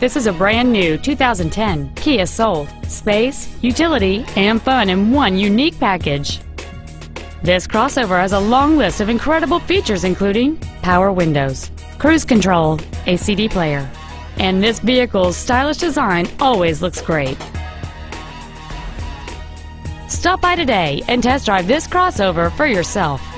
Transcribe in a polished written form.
This is a brand new 2010 Kia Soul. Space, utility, and fun in one unique package. This crossover has a long list of incredible features including power windows, cruise control, a CD player, and this vehicle's stylish design always looks great. Stop by today and test drive this crossover for yourself.